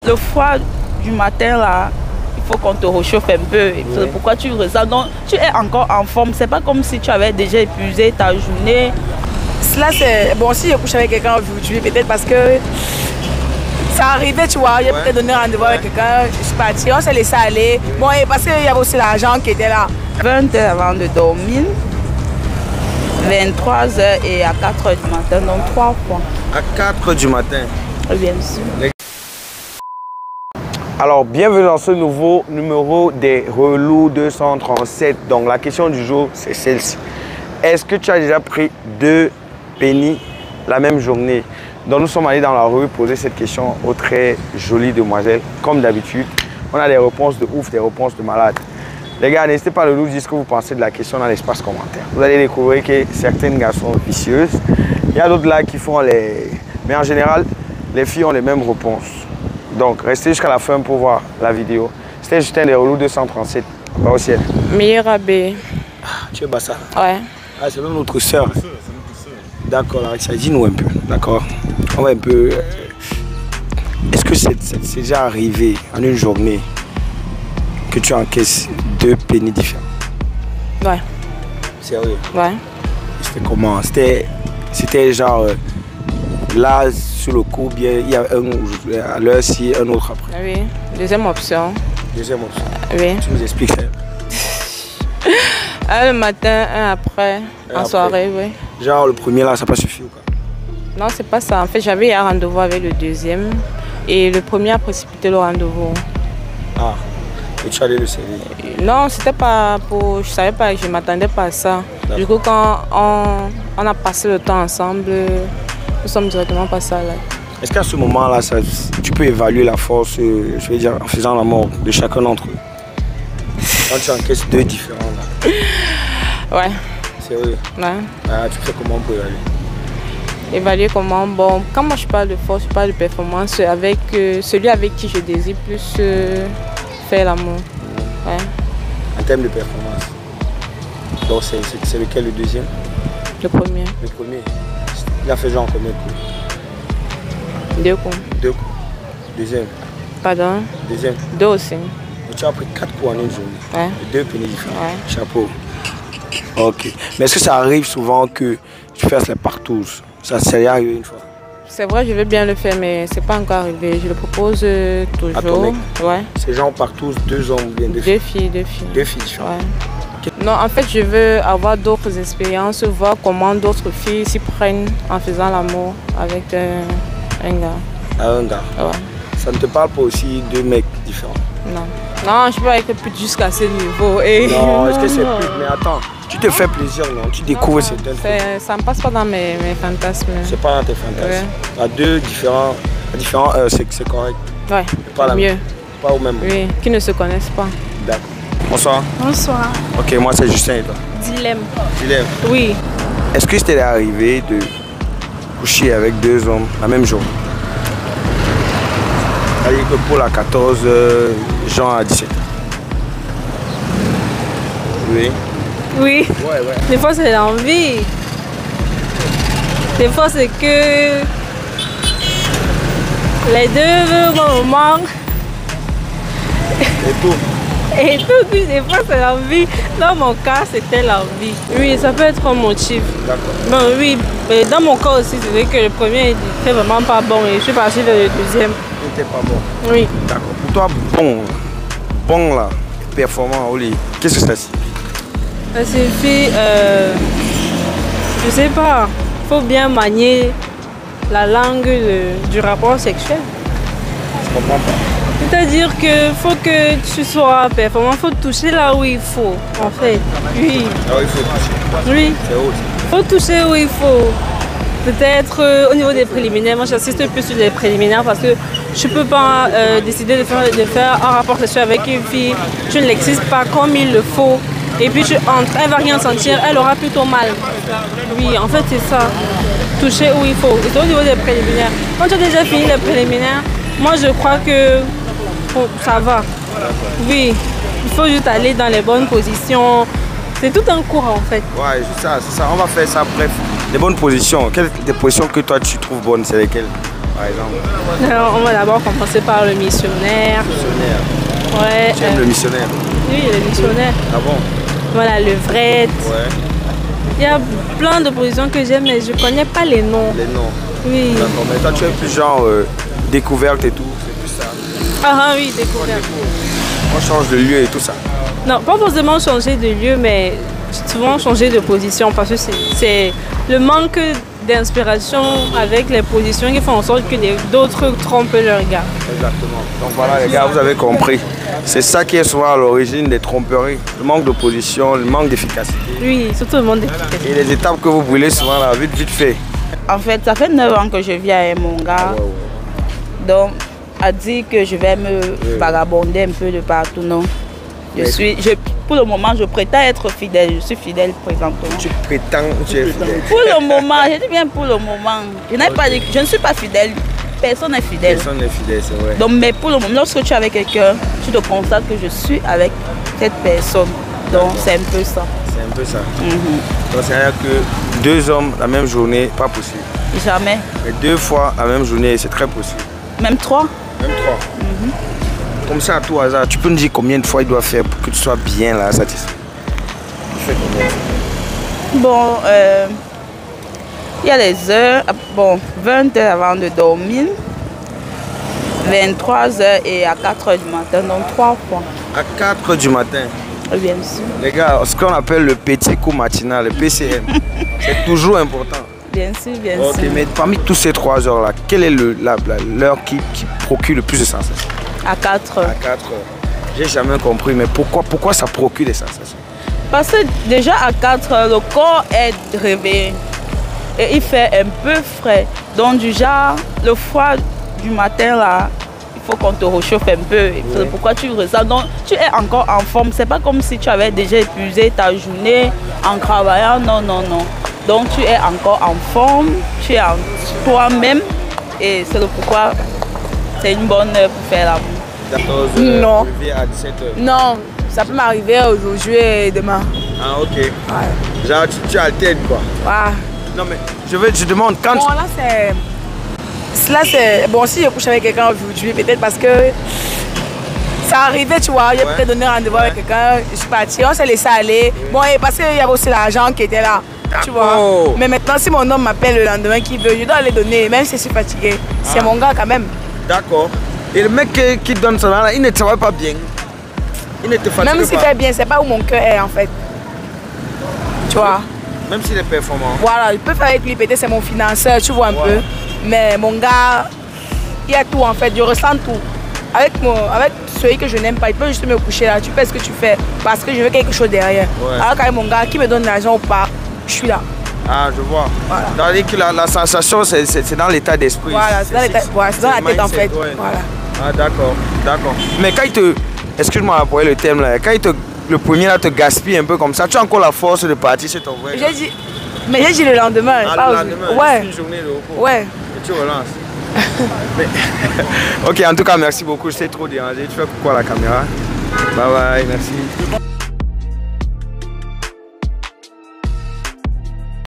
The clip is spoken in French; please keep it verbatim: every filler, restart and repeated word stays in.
le froid du matin là, il faut qu'on te réchauffe un peu. Oui. C'est pourquoi tu ressens. Donc tu es encore en forme. C'est pas comme si tu avais déjà épuisé ta journée. Cela c'est bon, si je couche avec quelqu'un aujourd'hui, peut-être parce que ça arrivait, tu vois, j'ai ouais. peut-être donné rendez-vous ouais. avec quelqu'un, je suis partie, on s'est laissé aller. Bon, et parce qu'il y avait aussi l'argent qui était là. vingt heures avant de dormir, vingt-trois heures et à quatre heures du matin, donc trois fois. À quatre heures du matin? Bien sûr. Alors, bienvenue dans ce nouveau numéro des Relous deux cent trente-sept. Donc, la question du jour, c'est celle-ci. Est-ce que tu as déjà pris deux pennies la même journée? Donc, nous sommes allés dans la rue poser cette question aux très jolies demoiselles. Comme d'habitude, on a des réponses de ouf, des réponses de malade. Les gars, n'hésitez pas à nous dire ce que vous pensez de la question dans l'espace commentaire. Vous allez découvrir que certaines gars sont vicieuses. Il y a d'autres là qui font les... Mais en général, les filles ont les mêmes réponses. Donc, restez jusqu'à la fin pour voir la vidéo. C'était Justin des Relous deux cent trente-sept. Pas au ciel. Meilleur abbé. Ah, tu es Bassa? Ouais. Ah, c'est même notre soeur. D'accord, ça dis-nous un peu. D'accord. On va un peu... Est-ce que c'est déjà arrivé en une journée que tu encaisses deux pennies différents? Ouais. Sérieux? Ouais. C'était comment? C'était genre euh, là sur le coup, bien il y a un à l'heure ci, un autre après. Oui. Deuxième option. Deuxième option. Oui. Tu nous expliques ça? Un le matin, un après, un en après. soirée, oui. Genre le premier là, ça n'a pas suffi ou quoi? Non, c'est pas ça. En fait, j'avais un rendez-vous avec le deuxième et le premier a précipité le rendez-vous. Ah. Et tu allais le servir? Non, c'était pas pour... Je savais pas, je m'attendais pas à ça. Du coup, quand on, on a passé le temps ensemble, nous sommes directement passés à l'acte. Est-ce qu'à ce moment-là, tu peux évaluer la force, je veux dire, en faisant la mort de chacun d'entre eux? Quand tu encaisses deux différents là. Ouais. Sérieux? Ouais. Ah, tu fais comment pour évaluer? Évaluer comment? Bon, quand moi je parle de force, je parle de performance avec euh, celui avec qui je désire plus euh, faire l'amour. Mmh. Ouais. En termes de performance. Donc c'est lequel le deuxième? Le premier. Le premier. Il a fait genre combien de coups? Deux coups. Deux coups. Deuxième. Pardon? Deuxième. Deux aussi. Donc, tu as pris quatre coups en une journée. Ouais. Deux pennies différents. Ouais. Chapeau. Ok. Mais est-ce que ça arrive souvent que tu fasses les partous? Ça s'est arrivé une fois? C'est vrai, je veux bien le faire, mais c'est pas encore arrivé. Je le propose euh, toujours. À ton mec? Ouais. C'est genre partous, deux hommes ou bien deux filles? Deux filles. Deux filles. Deux filles différentes. Ouais. Okay. Non, en fait, je veux avoir d'autres expériences, voir comment d'autres filles s'y prennent en faisant l'amour avec euh, un gars. Ah, un gars? Ouais. Ça ne te parle pas aussi de mecs différents? Non. Non, je peux avec pute jusqu'à ce niveau. Et... Non, est-ce que c'est pute? Mais attends, tu te fais plaisir, non? Tu découvres certaines choses. Ça ne passe pas dans mes, mes fantasmes. C'est pas dans tes fantasmes? Ouais. À deux différents, à différents heures, c'est correct? Ouais, pas mieux. Pas au même moment? Oui, qui ne se connaissent pas. D'accord. Bonsoir. Bonsoir. Ok, moi c'est Justin et toi? Dilemme. Dilemme? Oui. Est-ce que c'était arrivé de coucher avec deux hommes la même journée? C'est-à-dire que Paul à quatorze, Jean à dix-sept. Oui. Oui. Ouais, ouais. Des fois c'est l'envie. Des fois c'est que les deux veulent au moment. Et tout. Et tout, oui, des fois c'est l'envie. Dans mon cas, c'était l'envie. Oui, ça peut être un motif. D'accord. Bon, oui, mais dans mon cas aussi, c'est vrai que le premier n'était vraiment pas bon et je suis partie vers le deuxième. Il n'était pas bon? Oui. D'accord. Pour toi, bon, bon là, performant au lit, qu'est-ce que ça signifie? Ça signifie, euh, je sais pas, il faut bien manier la langue de, du rapport sexuel. Je comprends pas. C'est-à-dire qu'il faut que tu sois performant, il faut toucher là où il faut, en fait. Oui. Là où il faut toucher? Oui. C'est où? Il faut toucher où il faut. Peut-être euh, au niveau des préliminaires, moi j'insiste plus sur les préliminaires parce que je ne peux pas euh, décider de faire, de faire un rapport sexuel avec une fille, je ne l'excite pas comme il le faut. Et puis je entre, elle ne va rien sentir, elle aura plutôt mal. Oui, en fait c'est ça. Toucher où il faut. Et c'est au niveau des préliminaires. Quand tu as déjà fini les préliminaires, moi je crois que bon, ça va. Oui, il faut juste aller dans les bonnes positions. C'est tout un cours en fait. Ouais, c'est ça, c'est ça. On va faire ça, bref. Les bonnes positions. Quelles des positions que toi tu trouves bonnes, c'est lesquelles? par exemple? Alors, on va d'abord commencer par le missionnaire. Missionnaire. Ouais. Tu aimes euh, le missionnaire? Oui, le missionnaire. Ah bon? Voilà, le vrai. Ouais. Il y a plein de positions que j'aime, mais je ne connais pas les noms. Les noms. Oui. D'accord, mais toi tu es plus genre euh, découverte et tout, c'est plus ça. Ah, ah oui, découverte. On change de lieu et tout ça. Non, pas forcément changer de lieu, mais souvent changer de position parce que c'est le manque d'inspiration avec les positions qui font en sorte que d'autres trompent leur regard. Exactement. Donc voilà les gars, vous avez compris. C'est ça qui est souvent à l'origine des tromperies. Le manque de position, le manque d'efficacité. Oui, surtout le manque d'efficacité. Et les étapes que vous brûlez souvent là, vite vite fait. En fait, ça fait neuf ans que je vis avec mon gars. Ouais, ouais. Donc, a dit que je vais me oui. vagabonder un peu de partout, non. Je oui. suis, je, pour le moment, je prétends être fidèle. Je suis fidèle présentement. Tu prétends que tu es fidèle? Pour le moment, je dis bien pour le moment. Je, okay. pas dit, je ne suis pas fidèle. Personne n'est fidèle. Personne n'est fidèle, c'est vrai. Donc, mais pour le moment, lorsque tu es avec quelqu'un, tu te constates que je suis avec cette personne. Donc, c'est un peu ça. C'est un peu ça. Mm-hmm. Donc, c'est-à-dire que deux hommes la même journée, pas possible. Jamais. Mais deux fois la même journée, c'est très possible. Même trois. Même trois. Mm-hmm. Comme ça, à tout hasard, tu peux me dire combien de fois il doit faire pour que tu sois bien là, satisfait? Tu fais combien de fois? Bon, euh, il y a les heures, bon, vingt heures avant de dormir, vingt-trois heures et à quatre heures du matin, donc trois fois. À quatre heures du matin? Bien sûr. Les gars, ce qu'on appelle le petit coup matinal, le P C M, c'est toujours important. Bien sûr, bien okay, sûr. Mais parmi tous ces trois heures-là, quelle est l'heure qui, qui procure le plus de sensations? À quatre heures. À quatre heures. J'ai jamais compris, mais pourquoi, pourquoi ça procure des sensations? Parce que déjà à quatre heures, le corps est réveillé et il fait un peu frais. Donc du genre, le froid du matin là, il faut qu'on te réchauffe un peu. Oui. Pourquoi tu ressens? Donc tu es encore en forme. C'est pas comme si tu avais déjà épuisé ta journée en travaillant. Non, non, non. Donc tu es encore en forme, tu es en toi-même et c'est le pourquoi c'est une bonne heure pour faire l'amour. quatorze heures, non. À dix-sept heures. Non, ça peut m'arriver aujourd'hui et demain. Ah ok. Ouais. Genre tu, tu alternes quoi. Ouais. Non mais je veux, je demande quand. Bon là c'est, là c'est, bon si je couche avec quelqu'un aujourd'hui peut-être parce que ça arrivait tu vois, j'ai ouais. peut-être donné rendez-vous ouais. avec quelqu'un, je suis partie, on s'est laissé aller. Oui. Bon et parce qu'il y avait aussi l'argent qui était là. Tu vois. Oh. Mais maintenant, si mon homme m'appelle le lendemain qui veut, je dois les donner, même si je suis fatiguée. Ah. C'est mon gars quand même. D'accord. Et le mec qui, qui donne ça là, il ne travaille pas bien. Il ne te fatigue pas. Même s'il fait bien, c'est pas où mon cœur est en fait. Tu vois. Même s'il est performant. Voilà, je peux faire avec lui, peut-être c'est mon financeur, tu vois un ouais. peu. Mais mon gars, il y a tout en fait, je ressens tout. Avec, mon, avec celui que je n'aime pas, il peut juste me coucher là, tu fais ce que tu fais parce que je veux quelque chose derrière. Ouais. Alors qu'avec mon gars, qui me donne l'argent ou pas, je suis là. Ah, je vois. Voilà. C'est-à-dire que la, la sensation, c'est dans l'état d'esprit. Voilà, c'est dans, voilà, dans la tête en fait. Ouais. Voilà. Ah, d'accord, d'accord. Mais quand il te... Excuse-moi pour le thème là. Quand il te, le premier là te gaspille un peu comme ça, tu as encore la force de partir chez ton vrai. J'ai dit... Mais j'ai dit le lendemain. Ah, pas le lendemain, ouais. une journée de repos. Ouais. Et tu relances. Mais... ok, en tout cas, merci beaucoup. Je t'ai trop dérangé. Tu fais quoi à la caméra? Bye bye, merci.